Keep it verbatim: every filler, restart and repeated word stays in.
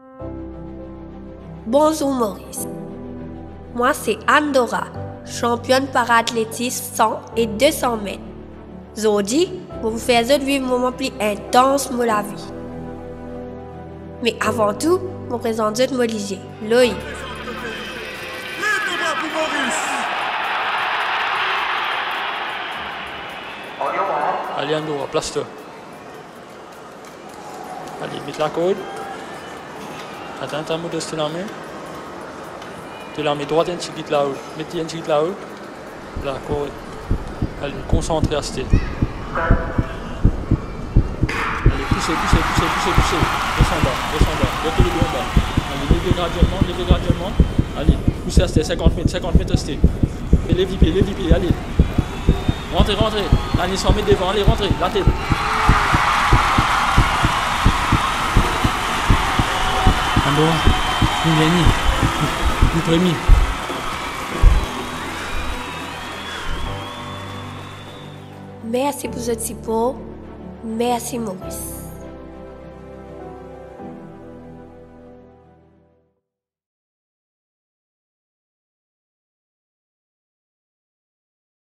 Bonjour Maurice. Moi c'est Andorra, championne para-athlétisme cent et deux cents mètres. Aujourd'hui, je vous fais vivre un moment plus intense de la vie. Mais avant tout, je vous présente mon Olivier, Loïc. Allez Andorra, place-toi. Allez, mets la corde. Attends, attends, modeste la main. Tu la mets droite et une petite là-haut. Mettez une petite là-haut. Là, corde. Allez, concentrez à ce Allez, poussez, poussez, poussez, poussez, poussez. Descends bas, descends bas. Mettez les deux en bas. Allez, levez graduellement, levez graduellement. Allez, poussez à ce cinquante mètres, cinquante mètres à ce Et levez les pieds, levez les pieds, allez. Rentrez, rentrez. Allez, s'en met devant, allez, rentrez, la tête. Andorra, nous gagnons. Nous premiers. Merci pour ce support. Merci Maurice.